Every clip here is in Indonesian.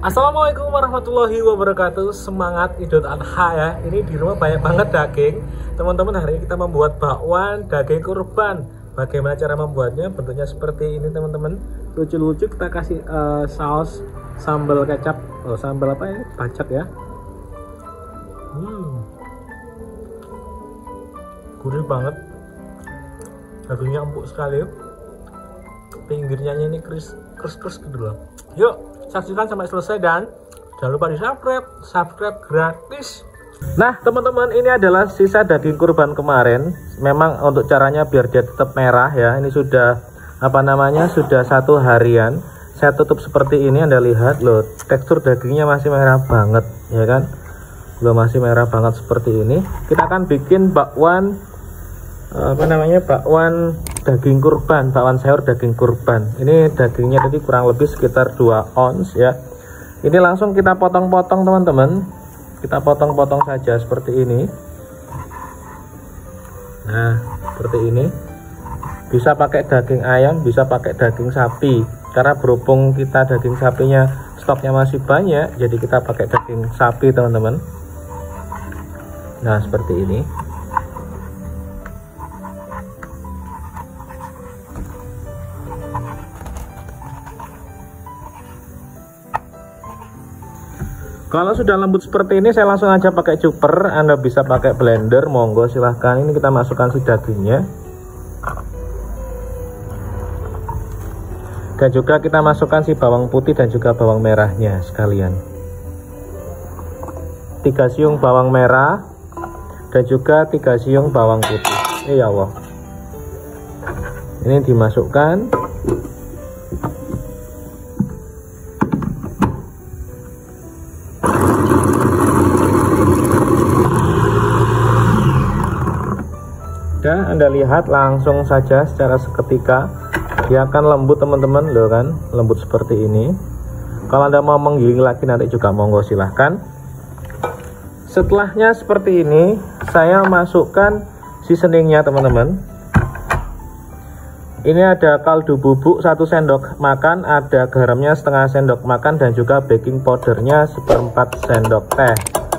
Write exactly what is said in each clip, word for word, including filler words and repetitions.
Assalamualaikum warahmatullahi wabarakatuh. Semangat Idul Adha ya. Ini di rumah banyak banget daging. Teman-teman, hari ini kita membuat bakwan daging kurban. Bagaimana cara membuatnya? Bentuknya seperti ini teman-teman. Lucu-lucu, kita kasih uh, saus sambal kecap. Oh, sambal apa ya? Bacak ya. Hmm. Gurih banget. Dagingnya empuk sekali. Pinggirnya ini kris kris kris gitu loh. Yuk, saksikan sampai selesai dan jangan lupa di subscribe, subscribe gratis. Nah teman-teman, ini adalah sisa daging kurban kemarin. Memang untuk caranya biar dia tetap merah ya. Ini sudah apa namanya sudah satu harian. Saya tutup seperti ini, Anda lihat loh, tekstur dagingnya masih merah banget ya kan. Loh, masih merah banget seperti ini. Kita akan bikin bakwan apa namanya bakwan daging kurban, bakwan sayur daging kurban. Ini dagingnya tadi kurang lebih sekitar dua ons ya. Ini langsung kita potong-potong teman-teman. Kita potong-potong saja seperti ini. Nah, seperti ini. Bisa pakai daging ayam, bisa pakai daging sapi. Karena berhubung kita daging sapinya stoknya masih banyak, jadi kita pakai daging sapi teman-teman. Nah, seperti ini. Kalau sudah lembut seperti ini, saya langsung aja pakai chopper. Anda bisa pakai blender, monggo silahkan. Ini kita masukkan si dagingnya. Dan juga kita masukkan si bawang putih dan juga bawang merahnya sekalian. Tiga siung bawang merah dan juga tiga siung bawang putih. Eh ya Allah. Ini dimasukkan. Dan Anda lihat langsung saja secara seketika dia akan lembut teman-teman loh kan, lembut seperti ini. Kalau Anda mau menggiling lagi nanti juga monggo silahkan. Setelahnya seperti ini, saya masukkan seasoningnya teman-teman. Ini ada kaldu bubuk satu sendok makan, ada garamnya setengah sendok makan, dan juga baking powdernya seperempat sendok teh.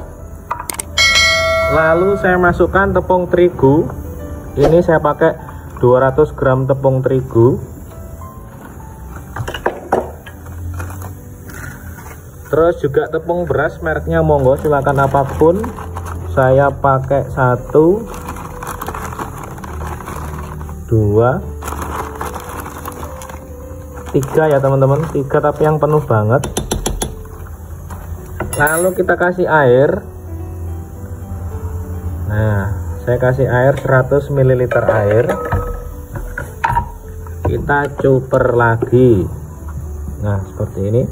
Lalu saya masukkan tepung terigu. Ini saya pakai dua ratus gram tepung terigu. Terus juga tepung beras mereknya monggo silakan apapun. Saya pakai satu, dua, tiga ya teman-teman, tiga tapi yang penuh banget. Lalu kita kasih air. Nah, saya kasih air seratus mililiter air. Kita chopper lagi. Nah, seperti ini.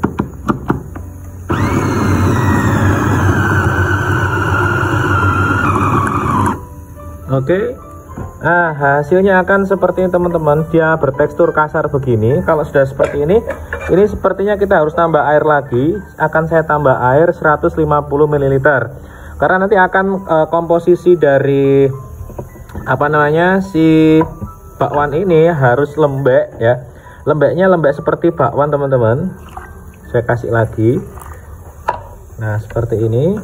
Oke. Nah, hasilnya akan seperti ini teman-teman. Dia bertekstur kasar begini. Kalau sudah seperti ini, ini sepertinya kita harus tambah air lagi. Akan saya tambah air seratus lima puluh mililiter. Karena nanti akan e, komposisi dari apa namanya si bakwan ini harus lembek ya. Lembeknya lembek seperti bakwan teman-teman. Saya kasih lagi. Nah, seperti ini.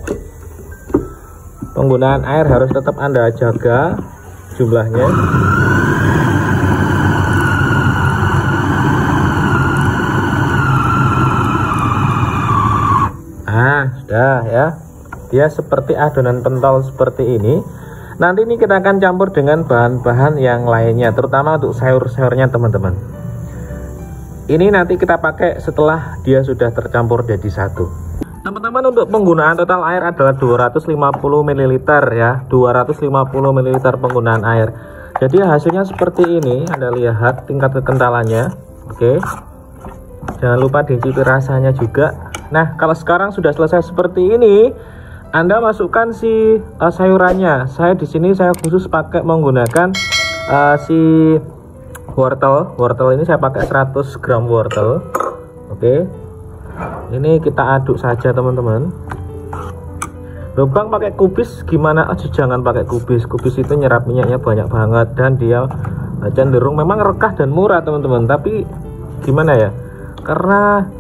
Penggunaan air harus tetap Anda jaga jumlahnya. Ah, sudah ya. Dia seperti adonan pentol seperti ini. Nanti ini kita akan campur dengan bahan-bahan yang lainnya, terutama untuk sayur-sayurnya teman-teman. Ini nanti kita pakai setelah dia sudah tercampur jadi satu. Teman-teman, untuk penggunaan total air adalah dua ratus lima puluh mililiter ya. dua ratus lima puluh mililiter penggunaan air. Jadi hasilnya seperti ini. Anda lihat tingkat kekentalannya. Oke. Jangan lupa dicicipi rasanya juga. Nah, kalau sekarang sudah selesai seperti ini, Anda masukkan si uh, sayurannya. Saya di sini saya khusus pakai menggunakan uh, si wortel. Wortel ini saya pakai seratus gram wortel. Oke. Ini kita aduk saja teman-teman. Lubang pakai kubis gimana? Aja jangan pakai kubis. Kubis itu nyerap minyaknya banyak banget dan dia cenderung memang rekah dan murah teman-teman. Tapi gimana ya? Karena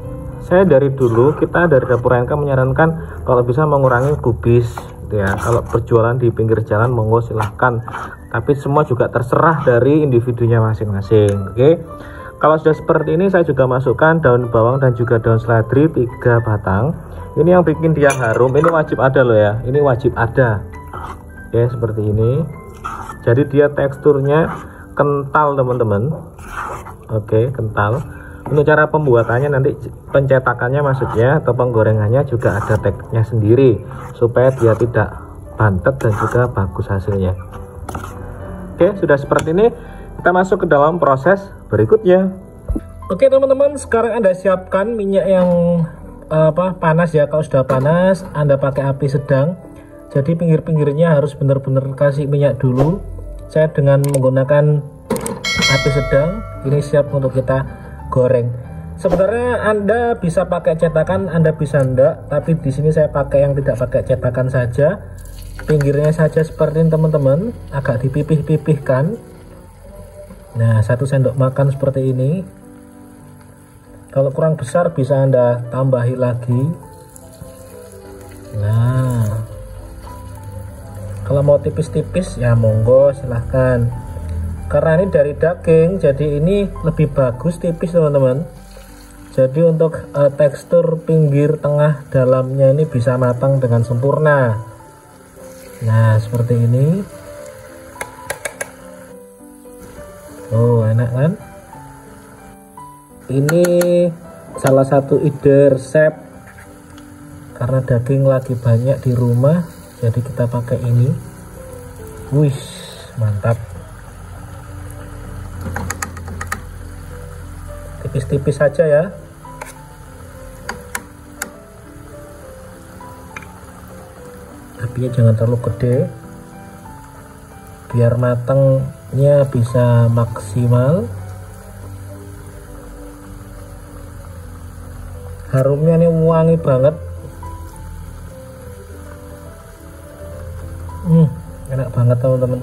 saya dari dulu kita dari Dapur Ayanka menyarankan kalau bisa mengurangi kubis gitu ya. Kalau berjualan di pinggir jalan monggo silahkan, tapi semua juga terserah dari individunya masing-masing. Oke, kalau sudah seperti ini saya juga masukkan daun bawang dan juga daun seledri tiga batang. Ini yang bikin dia harum, ini wajib ada loh ya, ini wajib ada. Oke, seperti ini. Jadi dia teksturnya kental teman-teman. Oke, kental. Untuk cara pembuatannya nanti pencetakannya maksudnya atau penggorengannya juga ada tekniknya sendiri supaya dia tidak bantet dan juga bagus hasilnya. Oke, sudah seperti ini, kita masuk ke dalam proses berikutnya. Oke teman-teman, sekarang Anda siapkan minyak yang apa panas ya. Kalau sudah panas Anda pakai api sedang, jadi pinggir-pinggirnya harus benar-benar kasih minyak dulu. Saya dengan menggunakan api sedang ini siap untuk kita goreng. Sebenarnya Anda bisa pakai cetakan, Anda bisa enggak, tapi di sini saya pakai yang tidak pakai cetakan saja. Pinggirnya saja seperti ini teman-teman, agak dipipih-pipihkan. Nah, satu sendok makan seperti ini. Kalau kurang besar bisa Anda tambahi lagi. Nah, kalau mau tipis-tipis ya monggo silahkan. Karena ini dari daging, jadi ini lebih bagus tipis teman-teman. Jadi untuk uh, tekstur pinggir, tengah, dalamnya ini bisa matang dengan sempurna. Nah, seperti ini. Oh, enak kan? Ini salah satu ide resep karena daging lagi banyak di rumah, jadi kita pakai ini. Wih, mantap. Tipis-tipis saja ya. Apinya jangan terlalu gede biar matangnya bisa maksimal. Harumnya ini wangi banget. Hmm, enak banget teman-teman.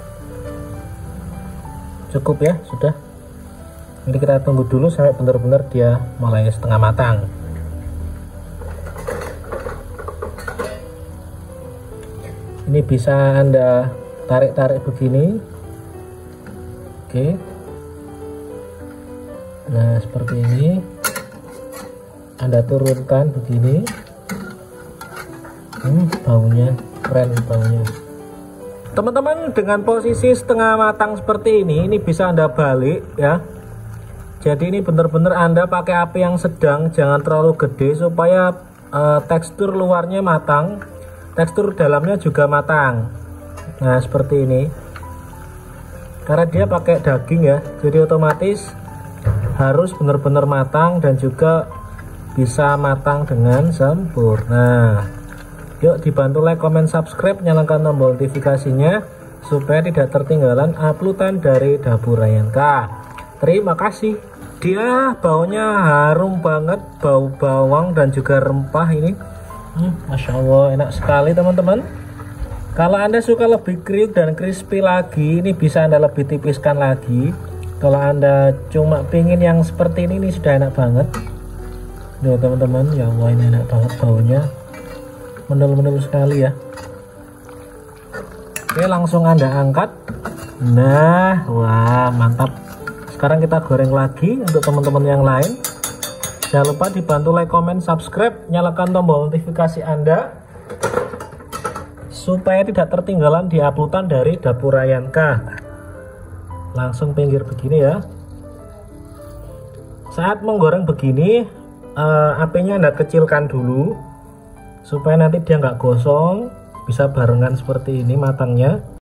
Cukup ya, sudah. Ini kita tunggu dulu sampai benar-benar dia mulai setengah matang. Ini bisa Anda tarik-tarik begini. Oke. Nah, seperti ini. Anda turunkan begini. Hmm, baunya keren baunya. Teman-teman, dengan posisi setengah matang seperti ini, ini bisa Anda balik ya. Jadi ini benar-benar Anda pakai api yang sedang, jangan terlalu gede supaya uh, tekstur luarnya matang, tekstur dalamnya juga matang. Nah, seperti ini. Karena dia pakai daging ya, jadi otomatis harus benar-benar matang dan juga bisa matang dengan sempurna. Yuk dibantu like, comment, subscribe, nyalakan tombol notifikasinya supaya tidak tertinggalan uploadan dari Dapur Ayanka. Terima kasih. Dia baunya harum banget, bau bawang dan juga rempah ini. Hmm, Masya Allah, enak sekali teman-teman. Kalau Anda suka lebih kriuk dan crispy lagi, ini bisa Anda lebih tipiskan lagi. Kalau Anda cuma pingin yang seperti ini, ini sudah enak banget. Tuh teman-teman, ya Allah ini enak banget baunya, mendel-mendel sekali ya. Oke, langsung Anda angkat. Nah, wah mantap. Sekarang kita goreng lagi untuk teman-teman yang lain. Jangan lupa dibantu like, comment, subscribe, nyalakan tombol notifikasi Anda supaya tidak tertinggalan di uploadan dari Dapur Ayanka. Langsung pinggir begini ya. Saat menggoreng begini, Uh, apinya Anda kecilkan dulu supaya nanti dia nggak gosong, bisa barengan seperti ini matangnya.